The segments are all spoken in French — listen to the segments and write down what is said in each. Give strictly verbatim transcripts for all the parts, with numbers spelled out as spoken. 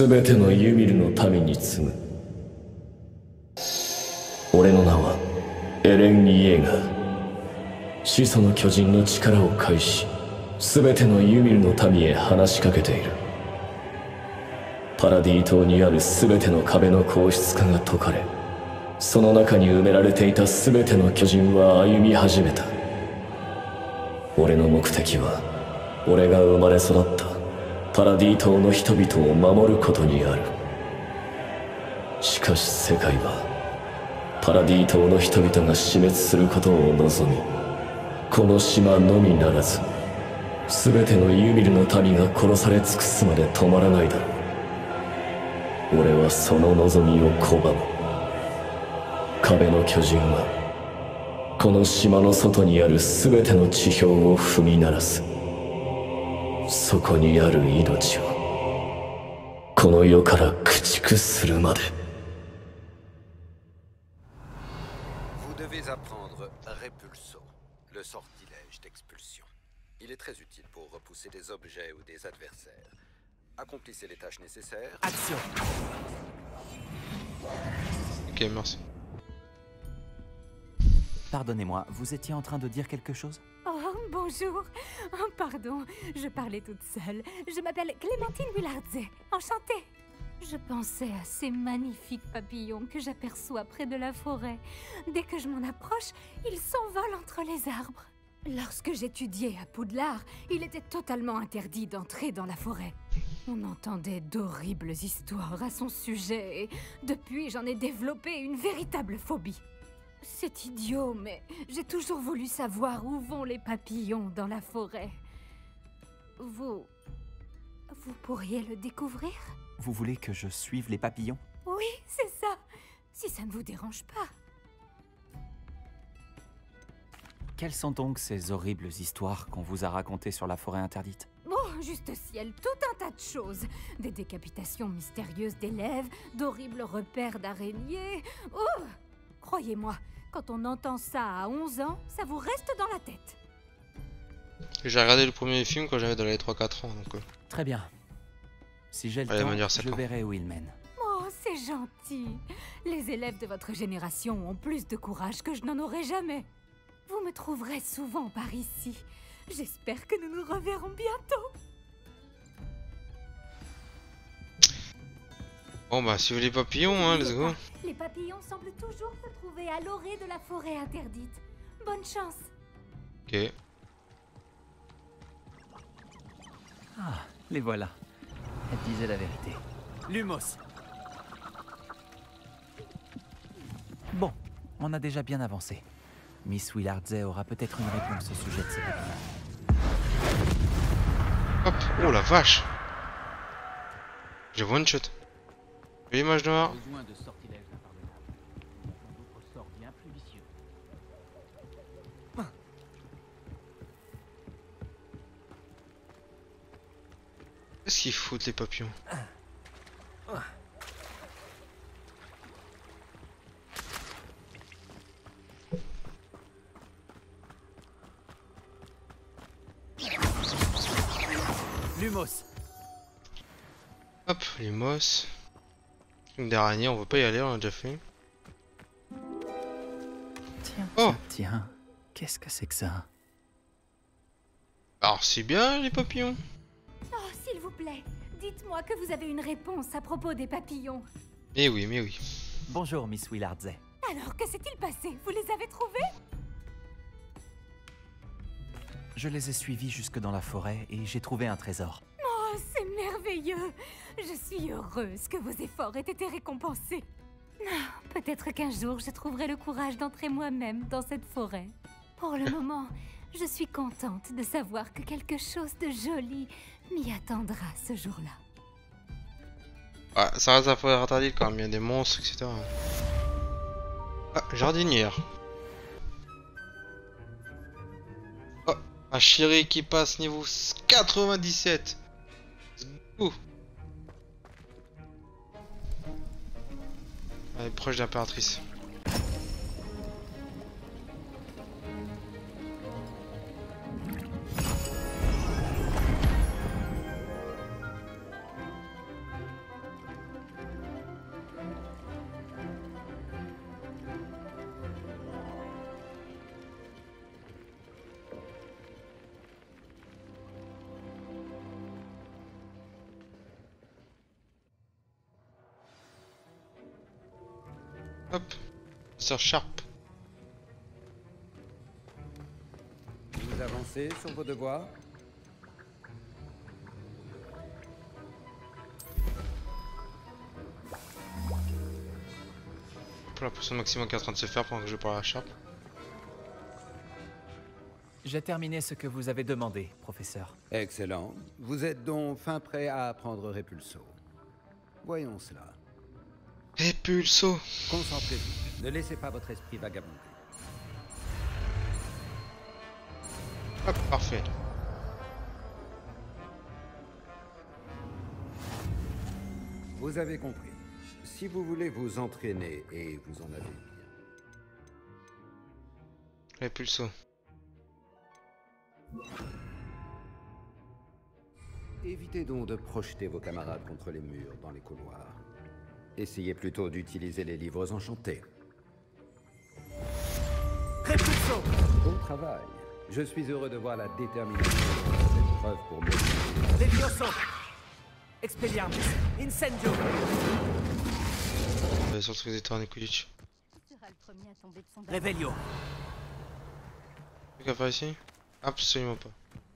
全てのユミルの民に継ぐ。俺の名はエレン・イエーガー。始祖の巨人の力を介し、全てのユミルの民へ話しかけている。パラディ島にある全ての壁の硬質化が解かれ、その中に埋められていた全ての巨人は歩み始めた。俺の目的は俺が生まれ育ったパラディ島の人々を守ることにある。しかし世界はパラディ島の人々が死滅することを望み、この島のみならず全てのユミルの民が殺され尽くすまで止まらないだろう。俺はその望みを拒む。壁の巨人はこの島の外にある全ての地表を踏み鳴らす。そこにある命をこの世から駆逐するまで。 Vous devez apprendre Repulso, le sortilège d'expulsion. Il est très utile pour repousser des objets ou des adversaires. Accomplissez les tâches nécessaires. Action. Ok, merci. Pardonnez-moi, vous étiez en train de dire quelque chose? Oh, bonjour. Oh, pardon, je parlais toute seule. Je m'appelle Clémentine Willardze. Enchantée. Je pensais à ces magnifiques papillons que j'aperçois près de la forêt. Dès que je m'en approche, ils s'envolent entre les arbres. Lorsque j'étudiais à Poudlard, il était totalement interdit d'entrer dans la forêt. On entendait d'horribles histoires à son sujet et depuis, j'en ai développé une véritable phobie. C'est idiot, mais j'ai toujours voulu savoir où vont les papillons dans la forêt. Vous... Vous pourriez le découvrir? Vous voulez que je suive les papillons? Oui, c'est ça. Si ça ne vous dérange pas. Quelles sont donc ces horribles histoires qu'on vous a racontées sur la forêt interdite? Oh, juste ciel, tout un tas de choses. Des décapitations mystérieuses d'élèves, d'horribles repères d'araignées. Oh! Croyez-moi, quand on entend ça à onze ans, ça vous reste dans la tête. J'ai regardé le premier film quand j'avais dans les trois quatre ans, donc... Euh... Très bien. Si j'ai le Allez, temps, dire je ans. verrai où il mène. Oh, c'est gentil. Les élèves de votre génération ont plus de courage que je n'en aurai jamais. Vous me trouverez souvent par ici. J'espère que nous nous reverrons bientôt. Bon bah, suivez les papillons, hein, let's go. Les papillons semblent toujours se trouver à l'orée de la forêt interdite. Bonne chance. Ok. Ah, les voilà. Elle disait la vérité. Lumos. Bon, on a déjà bien avancé. Miss Willardze aura peut-être une réponse au sujet de ces papillons. Hop, oh la vache. J'ai one shot. L'image noire. Besoin de sortilèges impardonnables. D'autres sorts bien plus vicieux. Qu'est-ce qu'ils foutent les papillons? Lumos. Hop, les mosses. Une d'araignée, on veut pas y aller, on a déjà fait. Tiens, Oh. tiens, tiens. Qu'est-ce que c'est que ça? Alors c'est bien les papillons. Oh, s'il vous plaît, dites-moi que vous avez une réponse à propos des papillons. Mais oui, mais oui. Bonjour, Miss Willardze. Alors, que s'est-il passé? Vous les avez trouvés? Je les ai suivis jusque dans la forêt et j'ai trouvé un trésor. Oh, c'est merveilleux! Je suis heureuse que vos efforts aient été récompensés. Ah, peut-être qu'un jour, je trouverai le courage d'entrer moi-même dans cette forêt. Pour le moment, je suis contente de savoir que quelque chose de joli m'y attendra ce jour-là. Ah, ça reste la forêt interdite quand même, il y a des monstres, et cetera. Ah, jardinière. Oh, un chéri qui passe niveau quatre-vingt-dix-sept. Ouh. Elle est proche de l'impératrice. Hop. Sir Sharp. Vous avancez sur vos devoirs? Pour la pression maximum qui est en train de se faire pendant que je parle à Sharp. J'ai terminé ce que vous avez demandé, professeur. Excellent. Vous êtes donc fin prêt à apprendre Repulso. Voyons cela. Et Pulso. Concentrez-vous. Ne laissez pas votre esprit vagabonder. Hop, parfait. Vous avez compris. Si vous voulez vous entraîner, et vous en avez bien. Et Pulso. Évitez donc de projeter vos camarades contre les murs dans les couloirs. Essayez plutôt d'utiliser les livres enchantés. Repulso! Bon travail. Je suis heureux de voir la détermination de cette preuve pour moi. Levioso! Expelliarmus! Incendio! Euh, sur le truc d'éternel Quidditch. Revelio! Qu'à faire ici? Absolument pas.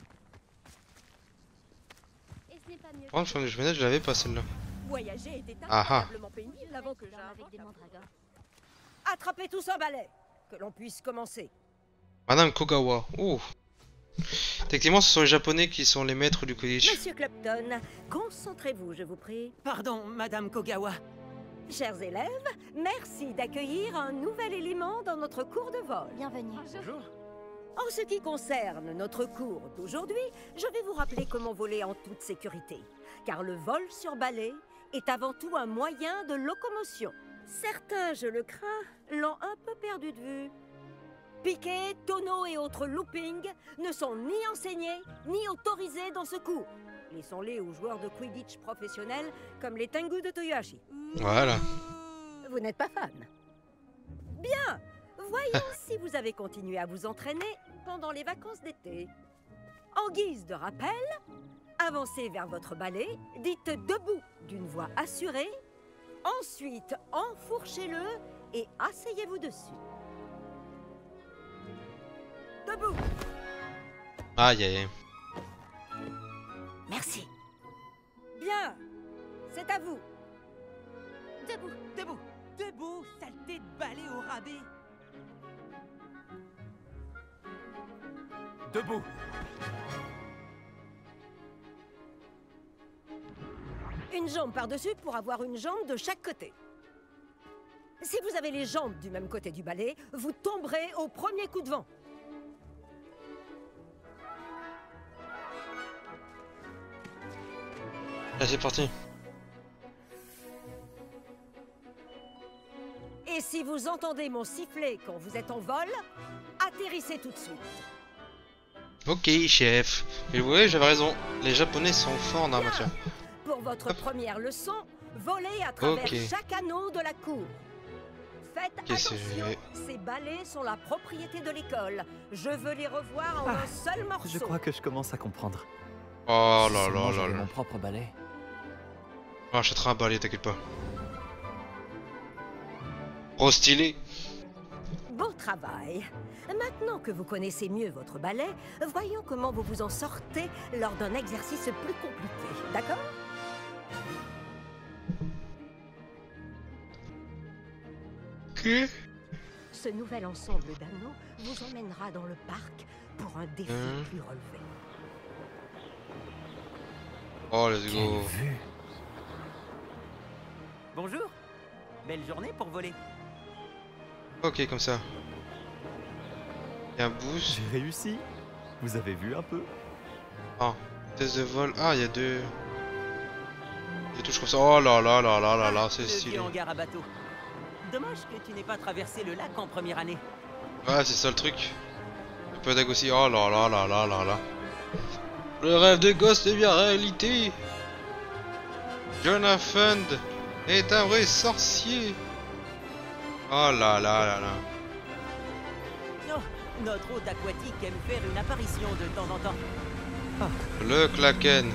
Par contre, je me je l'avais pas celle-là. Voyager était Ah ah. incroyablement pénible avant que j'invente. des mandragores. Attrapez tous un balai, que l'on puisse commencer. Madame Kogawa. Oh. Techniquement, ce sont les Japonais qui sont les maîtres du Quidditch. Monsieur Clapton, concentrez-vous, je vous prie. Pardon, Madame Kogawa. Chers élèves, merci d'accueillir un nouvel élément dans notre cours de vol. Bienvenue. Bonjour. En ce qui concerne notre cours d'aujourd'hui, je vais vous rappeler comment voler en toute sécurité. Car le vol sur balai est avant tout un moyen de locomotion. Certains, je le crains, l'ont un peu perdu de vue. Piquet, tonneaux et autres loopings ne sont ni enseignés ni autorisés dans ce cours. Laissons-les aux joueurs de Quidditch professionnels comme les Tengu de Toyohashi. Voilà. Vous n'êtes pas fan? Bien. Voyons si vous avez continué à vous entraîner pendant les vacances d'été. En guise de rappel, avancez vers votre balai, dites debout d'une voix assurée, ensuite enfourchez-le et asseyez-vous dessus. Debout. Aïe aïe aïe. Merci. Bien. C'est à vous. Debout. Debout! Debout, saleté de balai au rabais! Debout! Une jambe par-dessus pour avoir une jambe de chaque côté. Si vous avez les jambes du même côté du balai, vous tomberez au premier coup de vent. Là c'est parti. Et si vous entendez mon sifflet quand vous êtes en vol, atterrissez tout de suite. Ok chef. Et vous voyez, j'avais raison. Les Japonais sont forts dans la matière. Pour votre Hop. première leçon, volez à travers Ok. chaque anneau de la cour. Faites Qu'est-ce que attention, j'ai- ces balais sont la propriété de l'école. Je veux les revoir en Ah, un seul morceau. Je crois que je commence à comprendre. Oh là Si là seulement là j'avais là. mon propre balai. On achètera un balai, t'inquiète pas. Trop stylé. Beau travail. Maintenant que vous connaissez mieux votre balai, voyons comment vous vous en sortez lors d'un exercice plus compliqué. D'accord? Que Ce nouvel ensemble d'anneaux vous emmènera dans le parc pour un défi Hein? plus relevé. Oh let's go. vue! Bonjour! Belle journée pour voler. Ok comme ça. Il y a un boost. J'ai réussi. Vous avez vu un peu? Ah, test de vol. Ah, il y a deux. Des touches comme ça. Oh là là là là là là, c'est Le stylé. vieux hangar à bateau. Dommage que tu n'aies pas traversé le lac en première année. Ouais, c'est ça le truc. Le pédag aussi. Oh là là là là là là. Le rêve de gosse devient réalité. Jonathan est un vrai sorcier. Oh là là là là. Non, notre hôte aquatique aime faire une apparition de temps en temps. Le Klaken.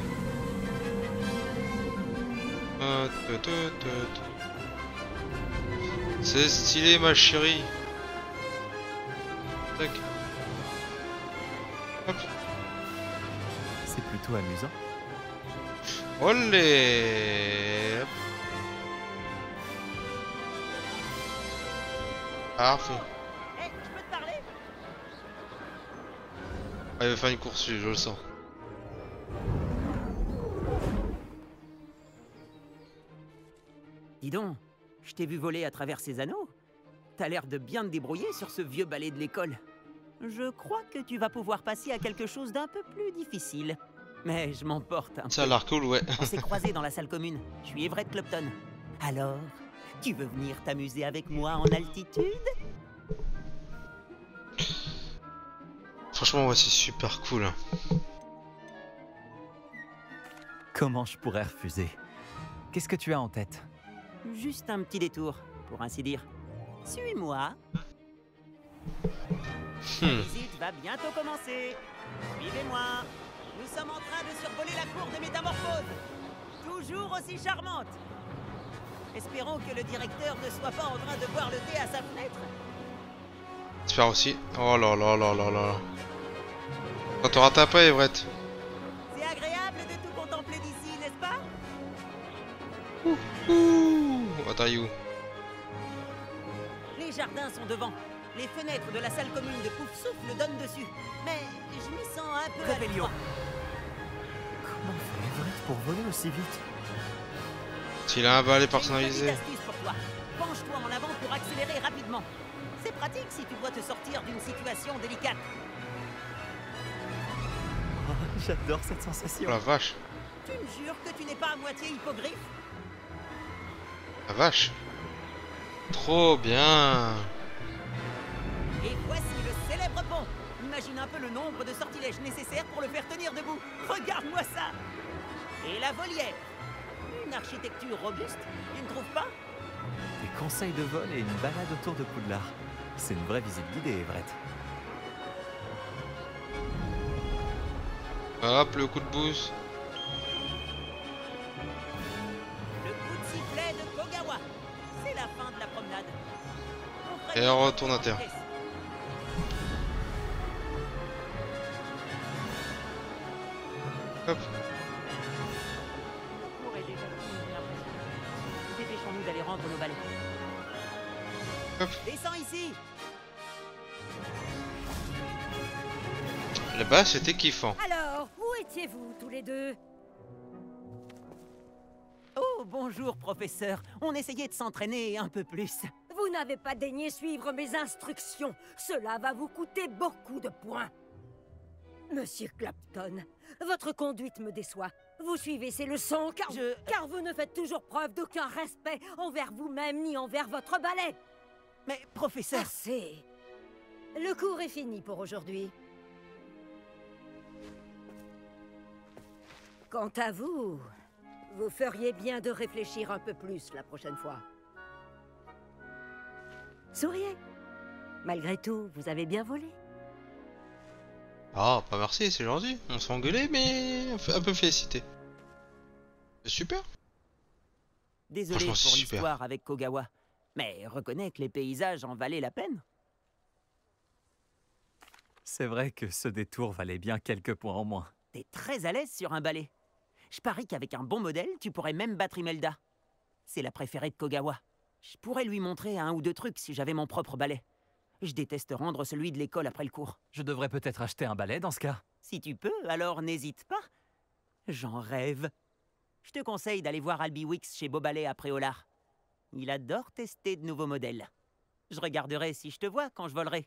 Ah, tut, tut, tut. C'est stylé ma chérie. Tac. Hop. C'est plutôt amusant. Olé. Hop. Parfait. Hé, je peux te parler? Ah, il va faire une course, je le sens. Dis donc, je t'ai vu voler à travers ces anneaux. T'as l'air de bien te débrouiller sur ce vieux balai de l'école. Je crois que tu vas pouvoir passer à quelque chose d'un peu plus difficile. Mais je m'emporte un Ça a peu. l'air cool, ouais. On s'est croisés dans la salle commune. Je suis Everett Clopton. Alors, tu veux venir t'amuser avec moi en altitude? Franchement, ouais, c'est super cool. Hein. Comment je pourrais refuser? Qu'est-ce que tu as en tête? Juste un petit détour, pour ainsi dire. Suis-moi. La Hmm. visite va bientôt commencer. Suivez-moi. Nous sommes en train de survoler la cour de métamorphose. Toujours aussi charmante. Espérons que le directeur ne soit pas en train de boire le thé à sa fenêtre. J'espère aussi. Oh là là là là là. Quand t'auras tapé, Everett. C'est agréable de tout contempler d'ici, n'est-ce pas? Ouh. Attends, il est où? Les jardins sont devant. Les fenêtres de la salle commune de Pouf Souffle donnent dessus. Mais je m'y sens un peu à Rébellion. l'étroit. Comment fait Everett pour voler aussi vite? S'il a un balai J'ai une personnalisé. petite astuce pour toi. Penche-toi en avant pour accélérer rapidement. C'est pratique si tu dois te sortir d'une situation délicate. Oh, j'adore cette Oh sensation. la vache. Tu me jures que tu n'es pas à moitié hippogriffe? La vache. Trop bien. Et voici le célèbre pont. Imagine un peu le nombre de sortilèges nécessaires pour le faire tenir debout. Regarde-moi ça. Et la volière. Une architecture robuste, tu ne trouves pas? Des conseils de vol et une balade autour de Poudlard. C'est une vraie visite guidée, Everett. Hop, le coup de boost. Le coup de sifflet de Kogawa. C'est la fin de la promenade. On Et on retourne à terre. Hop. Le cours est déjà fini, j'ai l'impression. Dépêchons-nous d'aller rendre nos balais. Hop. Descends ici. Là-bas, c'était kiffant. Alors, où étiez-vous tous les deux? Oh, bonjour, professeur. On essayait de s'entraîner un peu plus. Vous n'avez pas daigné suivre mes instructions. Cela va vous coûter beaucoup de points. Monsieur Clapton, votre conduite me déçoit. Vous suivez ces leçons car, Je- car vous ne faites toujours preuve d'aucun respect envers vous-même ni envers votre balai. Mais, professeur... Assez. Le cours est fini pour aujourd'hui. Quant à vous, vous feriez bien de réfléchir un peu plus la prochaine fois. Souriez. Malgré tout, vous avez bien volé. Ah, pas merci, c'est gentil. On s'est engueulé, mais un peu félicité. C'est super. Désolé Franchement, pour c'est super. l'histoire avec Kogawa. Mais reconnais que les paysages en valaient la peine. C'est vrai que ce détour valait bien quelques points en moins. T'es très à l'aise sur un balai. Je parie qu'avec un bon modèle, tu pourrais même battre Imelda. C'est la préférée de Kogawa. Je pourrais lui montrer un ou deux trucs si j'avais mon propre balai. Je déteste rendre celui de l'école après le cours. Je devrais peut-être acheter un balai dans ce cas. Si tu peux, alors n'hésite pas. J'en rêve. Je te conseille d'aller voir Albie Wicks chez Beaubalais à Préolard. Il adore tester de nouveaux modèles. Je regarderai si je te vois quand je volerai.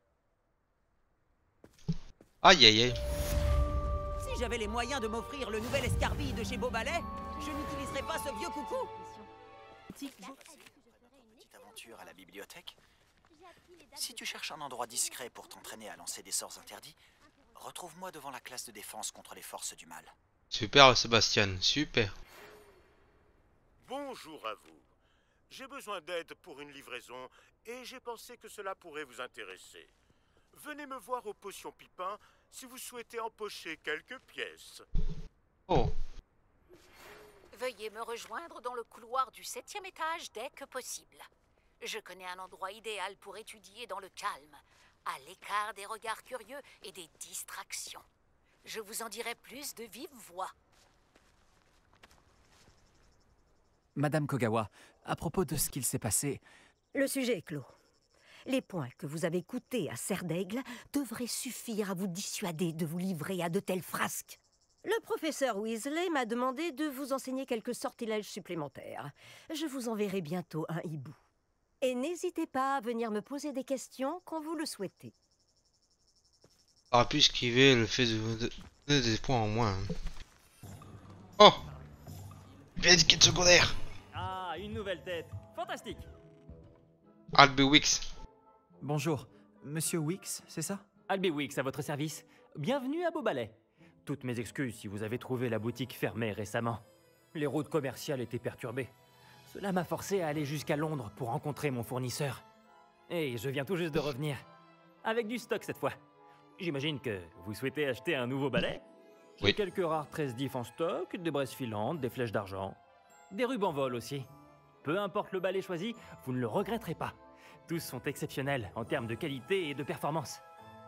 Aïe aïe aïe. Si j'avais les moyens de m'offrir le nouvel escarbille de chez Beaubalais, je n'utiliserais pas ce vieux coucou. Petite aventure à la bibliothèque. Si tu cherches un endroit discret pour t'entraîner à lancer des sorts interdits, retrouve-moi devant la classe de défense contre les forces du mal. Super, Sébastien, super. Bonjour à vous. J'ai besoin d'aide pour une livraison et j'ai pensé que cela pourrait vous intéresser. Venez me voir au Potion Pipin si vous souhaitez empocher quelques pièces. Oh, Veuillez me rejoindre dans le couloir du septième étage dès que possible. Je connais un endroit idéal pour étudier dans le calme, à l'écart des regards curieux et des distractions. Je vous en dirai plus de vive voix. Madame Kogawa, à propos de ce qu'il s'est passé... Le sujet est clos. Les points que vous avez coûtés à Serre d'Aigle devraient suffire à vous dissuader de vous livrer à de telles frasques. Le professeur Weasley m'a demandé de vous enseigner quelques sortilèges supplémentaires. Je vous enverrai bientôt un hibou. Et n'hésitez pas à venir me poser des questions quand vous le souhaitez. On aurait pu esquiver le fait de donner des points en moins. Oh! Kit secondaire! Ah, une nouvelle tête. Fantastique. Albie Wix. Bonjour, Monsieur Wix, c'est ça? Albie Wix à votre service. Bienvenue à Beaubalais. Toutes mes excuses si vous avez trouvé la boutique fermée récemment. Les routes commerciales étaient perturbées. Cela m'a forcé à aller jusqu'à Londres pour rencontrer mon fournisseur. Et je viens tout juste de revenir. Avec du stock cette fois. J'imagine que vous souhaitez acheter un nouveau balai? Oui. J'ai quelques rares tresses d'if en stock, des braises filantes, des flèches d'argent. Des rubans vol aussi. Peu importe le balai choisi, vous ne le regretterez pas. Tous sont exceptionnels en termes de qualité et de performance.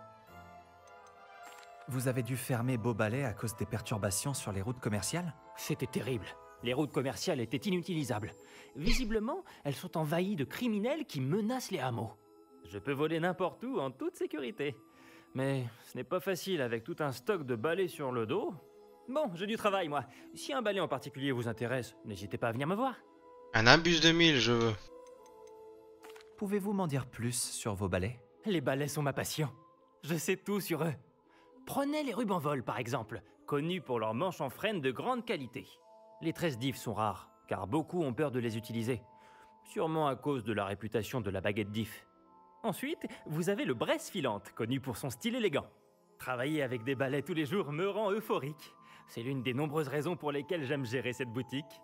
Vous avez dû fermer Beaubalais à cause des perturbations sur les routes commerciales? C'était terrible. Les routes commerciales étaient inutilisables. Visiblement, elles sont envahies de criminels qui menacent les hameaux. Je peux voler n'importe où en toute sécurité. Mais ce n'est pas facile avec tout un stock de balais sur le dos. Bon, j'ai du travail, moi. Si un balai en particulier vous intéresse, n'hésitez pas à venir me voir. Un imbus de mille, je veux. Pouvez-vous m'en dire plus sur vos balais? Les balais sont ma passion. Je sais tout sur eux. Prenez les rubans vol, par exemple, connus pour leurs manches en frêne de grande qualité. Les tresses d'if sont rares, car beaucoup ont peur de les utiliser. Sûrement à cause de la réputation de la baguette d'if. Ensuite, vous avez le braise filante, connu pour son style élégant. Travailler avec des balais tous les jours me rend euphorique. C'est l'une des nombreuses raisons pour lesquelles j'aime gérer cette boutique.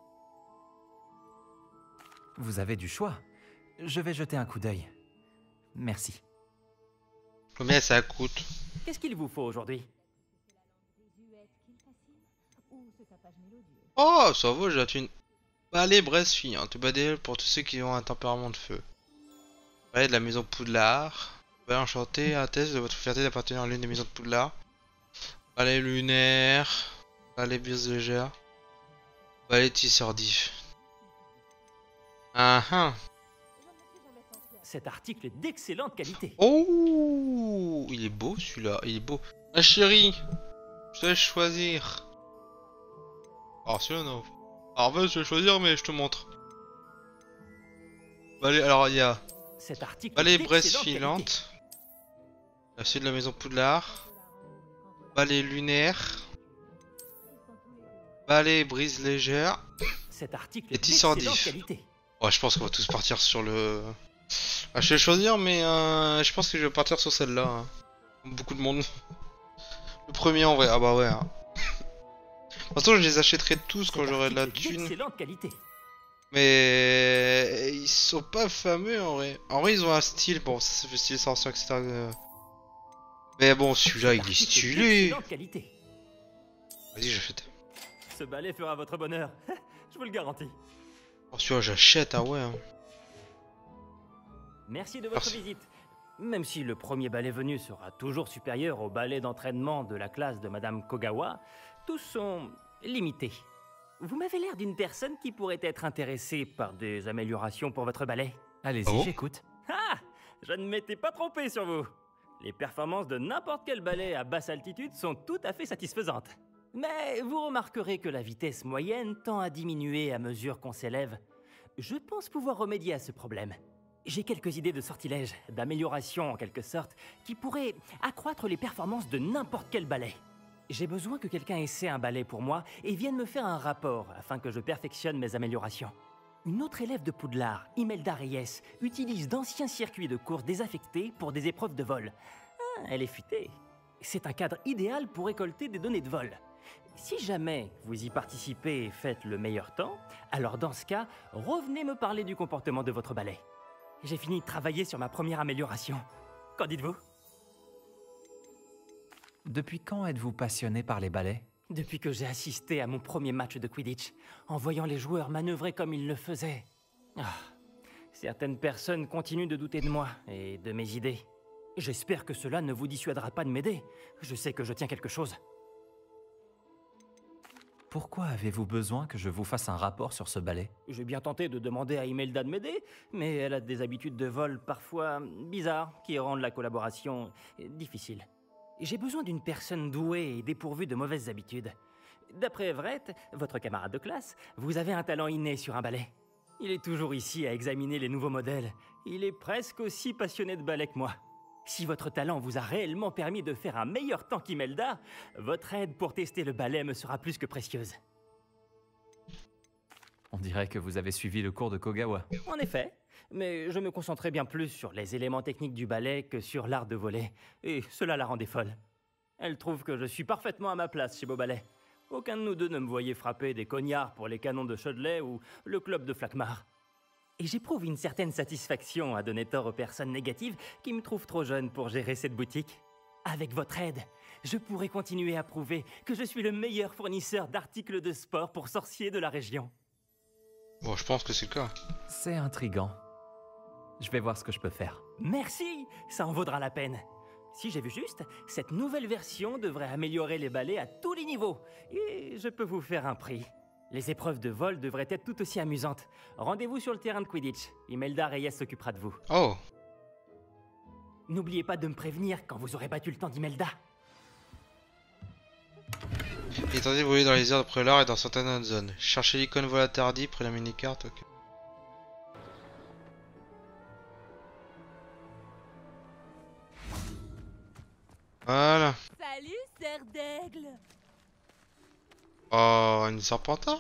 Vous avez du choix. Je vais jeter un coup d'œil. Merci. Combien ça coûte? Qu'est-ce qu'il vous faut aujourd'hui? Oh, ça vaut, j'ai une... Balai braise fiante, balai pour tous ceux qui ont un tempérament de feu. Balai de la maison Poudlard. Balai enchanté, atteste de votre fierté d'appartenir à l'une des maisons de Poudlard. Balai lunaire. Balai brise légère. Balai tisseur d'if. Ah ah. Cet article est d'excellente qualité. Oh, il est beau celui-là, il est beau. Ma chérie, je te laisse choisir. Alors celui-là non. Alors vas-y, je vais choisir, mais je te montre. Balai, alors il y a Cet article balai est braise d'excellente filante. Il y a celui de la maison Poudlard. Balai lunaire. Balai brise légère. Cet article Et est tisseur d'excellente d'if. qualité. Ouais, je pense qu'on va tous partir sur le... Ah, je vais choisir, mais euh, je pense que je vais partir sur celle-là. Hein. Beaucoup de monde. Le premier en vrai, ah bah ouais. Hein. De toute façon, je les achèterai tous quand j'aurai de la thune. D'excellente qualité. Mais ils sont pas fameux en vrai. En vrai, ils ont un style, bon, ça fait style sorcier, et cetera. Mais bon, celui-là, il est stylé. D'excellente qualité. Vas-y, j'achète. Ce balai fera votre bonheur. Je vous le garantis. Oh, celui-là, j'achète, ah ouais. Hein. Merci de votre Merci. visite. Même si le premier balai venu sera toujours supérieur au balai d'entraînement de la classe de Madame Kogawa, tous sont limités. Vous m'avez l'air d'une personne qui pourrait être intéressée par des améliorations pour votre balai. Allez-y, Oh. j'écoute. Ah! Je ne m'étais pas trompé sur vous. Les performances de n'importe quel balai à basse altitude sont tout à fait satisfaisantes. Mais vous remarquerez que la vitesse moyenne tend à diminuer à mesure qu'on s'élève. Je pense pouvoir remédier à ce problème. J'ai quelques idées de sortilèges, d'amélioration en quelque sorte, qui pourraient accroître les performances de n'importe quel balai. J'ai besoin que quelqu'un essaie un balai pour moi et vienne me faire un rapport afin que je perfectionne mes améliorations. Une autre élève de Poudlard, Imelda Reyes, utilise d'anciens circuits de course désaffectés pour des épreuves de vol. Ah, elle est futée. C'est un cadre idéal pour récolter des données de vol. Si jamais vous y participez et faites le meilleur temps, alors dans ce cas, revenez me parler du comportement de votre balai. J'ai fini de travailler sur ma première amélioration. Qu'en dites-vous? Depuis quand êtes-vous passionné par les balais? Depuis que j'ai assisté à mon premier match de Quidditch, en voyant les joueurs manœuvrer comme ils le faisaient. Ah, Certaines personnes continuent de douter de moi et de mes idées. J'espère que cela ne vous dissuadera pas de m'aider. Je sais que je tiens quelque chose. Pourquoi avez-vous besoin que je vous fasse un rapport sur ce balai? J'ai bien tenté de demander à Imelda de m'aider, mais elle a des habitudes de vol parfois bizarres qui rendent la collaboration difficile. J'ai besoin d'une personne douée et dépourvue de mauvaises habitudes. D'après Everett, votre camarade de classe, vous avez un talent inné sur un balai. Il est toujours ici à examiner les nouveaux modèles. Il est presque aussi passionné de balai que moi. Si votre talent vous a réellement permis de faire un meilleur temps qu'Imelda, votre aide pour tester le balai me sera plus que précieuse. On dirait que vous avez suivi le cours de Kogawa. En effet, mais je me concentrais bien plus sur les éléments techniques du balai que sur l'art de voler, et cela la rendait folle. Elle trouve que je suis parfaitement à ma place chez Beauballet. Aucun de nous deux ne me voyait frapper des cognards pour les canons de Chaudelet ou le club de Flakmar. Et j'éprouve une certaine satisfaction à donner tort aux personnes négatives qui me trouvent trop jeune pour gérer cette boutique. Avec votre aide, je pourrai continuer à prouver que je suis le meilleur fournisseur d'articles de sport pour sorciers de la région. Bon, je pense que c'est le cas. C'est intriguant. Je vais voir ce que je peux faire. Merci, ça en vaudra la peine. Si j'ai vu juste, cette nouvelle version devrait améliorer les balais à tous les niveaux. Et je peux vous faire un prix. Les épreuves de vol devraient être tout aussi amusantes. Rendez-vous sur le terrain de Quidditch. Imelda Reyes s'occupera de vous. Oh. N'oubliez pas de me prévenir quand vous aurez battu le temps d'Imelda. Il est tenté de voler dans les airs de Prélat et dans certaines autres zones. Cherchez l'icône vol interdit près de la mini-carte. Okay. Voilà. Salut, Serre d'Aigle. Oh, une Serpentard.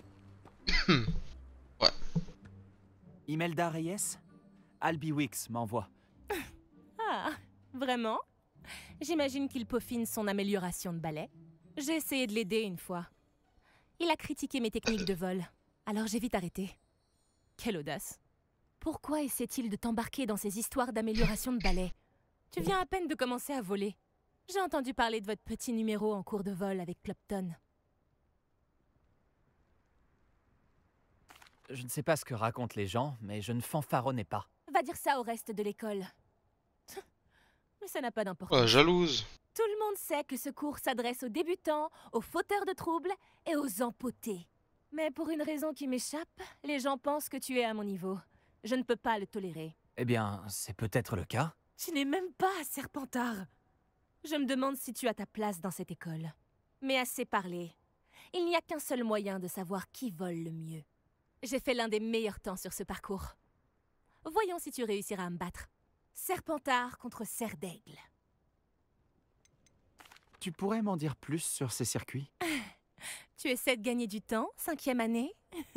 Ouais. Imelda Reyes, Albie Wicks m'envoie. Ah, vraiment? J'imagine qu'il peaufine son amélioration de balai. J'ai essayé de l'aider une fois. Il a critiqué mes techniques de vol, alors j'ai vite arrêté. Quelle audace. Pourquoi essaie-t-il de t'embarquer dans ces histoires d'amélioration de balai? Tu viens à peine de commencer à voler. J'ai entendu parler de votre petit numéro en cours de vol avec Clopton. Je ne sais pas ce que racontent les gens, mais je ne fanfaronnais pas. Va dire ça au reste de l'école. Mais ça n'a pas d'importance. Oh, jalouse. Tout le monde sait que ce cours s'adresse aux débutants, aux fauteurs de troubles et aux empotés. Mais pour une raison qui m'échappe, les gens pensent que tu es à mon niveau. Je ne peux pas le tolérer. Eh bien, c'est peut-être le cas. Tu n'es même pas Serpentard. Je me demande si tu as ta place dans cette école. Mais assez parlé. Il n'y a qu'un seul moyen de savoir qui vole le mieux. J'ai fait l'un des meilleurs temps sur ce parcours. Voyons si tu réussiras à me battre. Serpentard contre Serre d'Aigle. Tu pourrais m'en dire plus sur ces circuits? Tu essaies de gagner du temps, cinquième année?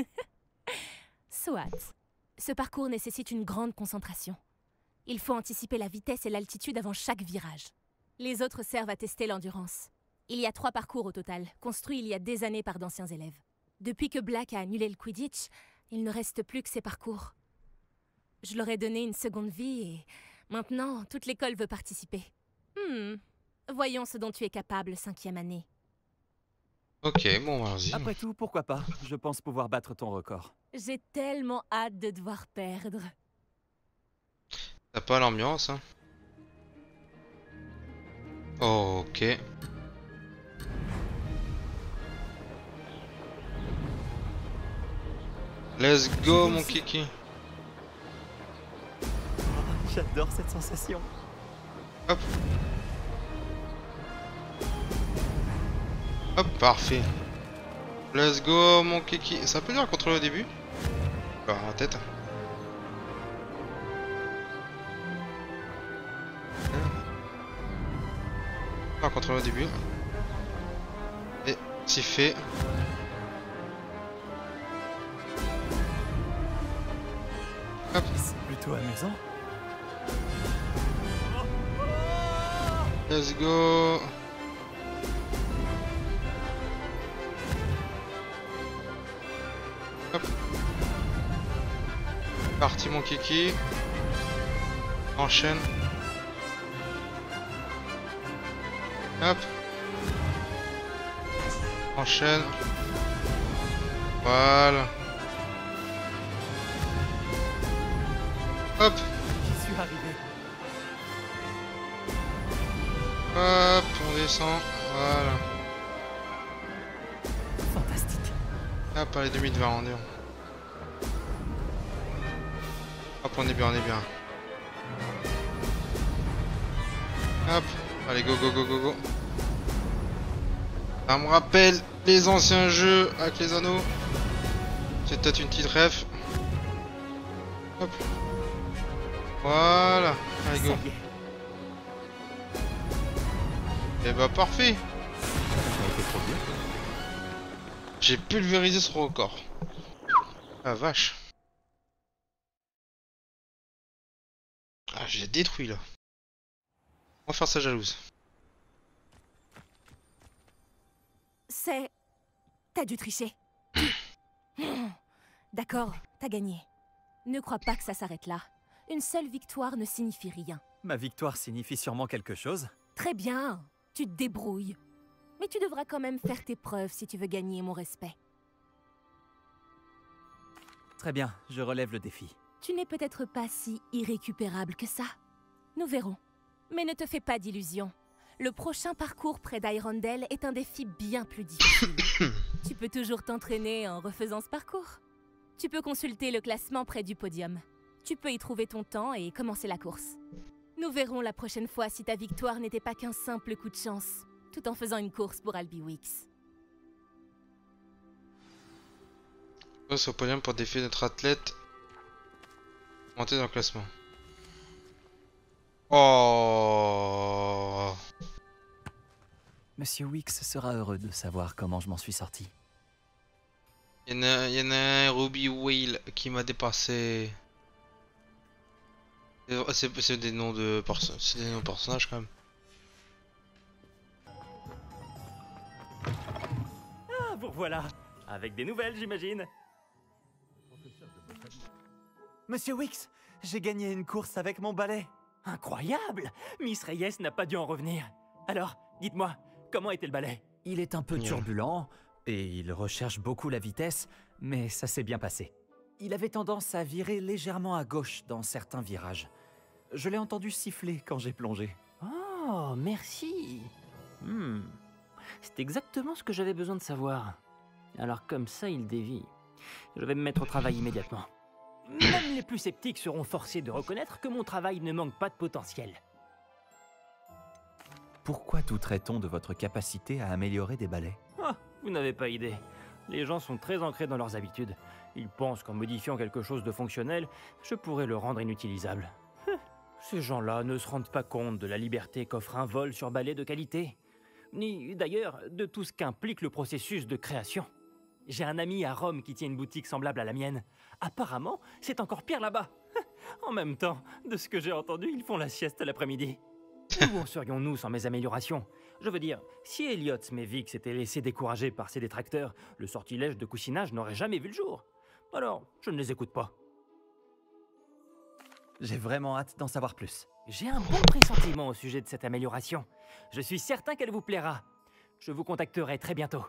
Soit. Ce parcours nécessite une grande concentration. Il faut anticiper la vitesse et l'altitude avant chaque virage. Les autres servent à tester l'endurance. Il y a trois parcours au total, construits il y a des années par d'anciens élèves. Depuis que Black a annulé le Quidditch, il ne reste plus que ces parcours. Je leur ai donné une seconde vie et maintenant, toute l'école veut participer. Hmm. Voyons ce dont tu es capable, cinquième année. Ok, bon, vas-y. Après tout, pourquoi pas? Je pense pouvoir battre ton record. J'ai tellement hâte de devoir perdre. T'as pas l'ambiance, hein? Oh, ok. Let's go, mon kiki. J'adore cette sensation. Hop. Hop, parfait. Let's go, mon kiki. C'est un peu dur à contrôler au début. Alors, la tête. À contrôler au début. Et c'est fait. Hop. C'est plutôt amusant. Let's go. Hop. Parti mon kiki. Enchaîne. Hop. Enchaîne. Voilà. Hop. J'y suis arrivé. Hop, on descend. Voilà. Fantastique. Hop, allez, demi de vingt, on est bon. Hop, on est bien, on est bien. Hop, allez, go, go, go, go, go. Ça me rappelle les anciens jeux avec les anneaux. C'est peut-être une petite ref. Hop. Voilà, allez, go. Et bah, parfait. J'ai pulvérisé ce record. Ah, vache. Ah, j'ai détruit là. On va faire ça jalouse. C'est... T'as dû tricher. D'accord, t'as gagné. Ne crois pas que ça s'arrête là. Une seule victoire ne signifie rien. Ma victoire signifie sûrement quelque chose. Très bien, tu te débrouilles. Mais tu devras quand même faire tes preuves si tu veux gagner mon respect. Très bien, je relève le défi. Tu n'es peut-être pas si irrécupérable que ça. Nous verrons. Mais ne te fais pas d'illusions. Le prochain parcours près d'Irondale est un défi bien plus difficile. Tu peux toujours t'entraîner en refaisant ce parcours. Tu peux consulter le classement près du podium. Tu peux y trouver ton temps et commencer la course. Nous verrons la prochaine fois si ta victoire n'était pas qu'un simple coup de chance, tout en faisant une course pour Albiweeks. Passe au podium pour défier notre athlète. Monter dans le classement. Oh. Monsieur Weeks sera heureux de savoir comment je m'en suis sorti. Il y en a, il y en a un Ruby Whale qui m'a dépassé. C'est des noms de c'est des noms de personnages quand même. Ah, vous voilà. Avec des nouvelles, j'imagine. Monsieur Weeks, j'ai gagné une course avec mon balai. Incroyable! Miss Reyes n'a pas dû en revenir. Alors, dites-moi, comment était le balai? Il est un peu turbulent, et il recherche beaucoup la vitesse, mais ça s'est bien passé. Il avait tendance à virer légèrement à gauche dans certains virages. Je l'ai entendu siffler quand j'ai plongé. Oh, merci. Hmm. C'est exactement ce que j'avais besoin de savoir. Alors comme ça, il dévie. Je vais me mettre au travail immédiatement. Même les plus sceptiques seront forcés de reconnaître que mon travail ne manque pas de potentiel. Pourquoi douterait-on de votre capacité à améliorer des balais? Ah, vous n'avez pas idée. Les gens sont très ancrés dans leurs habitudes. Ils pensent qu'en modifiant quelque chose de fonctionnel, je pourrais le rendre inutilisable. Ces gens-là ne se rendent pas compte de la liberté qu'offre un vol sur balai de qualité, ni d'ailleurs de tout ce qu'implique le processus de création. J'ai un ami à Rome qui tient une boutique semblable à la mienne. Apparemment, c'est encore pire là-bas. En même temps, de ce que j'ai entendu, ils font la sieste l'après-midi. Où en serions-nous sans mes améliorations? Je veux dire, si Elliot Smevix s'était laissé décourager par ses détracteurs, le sortilège de coussinage n'aurait jamais vu le jour. Alors, je ne les écoute pas. J'ai vraiment hâte d'en savoir plus. J'ai un bon pressentiment au sujet de cette amélioration. Je suis certain qu'elle vous plaira. Je vous contacterai très bientôt.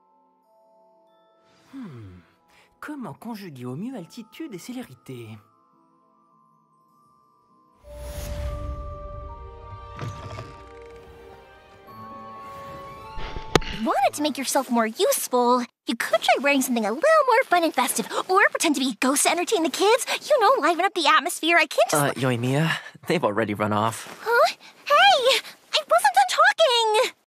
Hmm. Comment conjuguer au mieux altitude et célérité? Wanted to make yourself more useful, you could try wearing something a little more fun and festive, or pretend to be a ghost to entertain the kids. You know, liven up the atmosphere. I can't just... Uh, Yoimiya, they've already run off. Huh?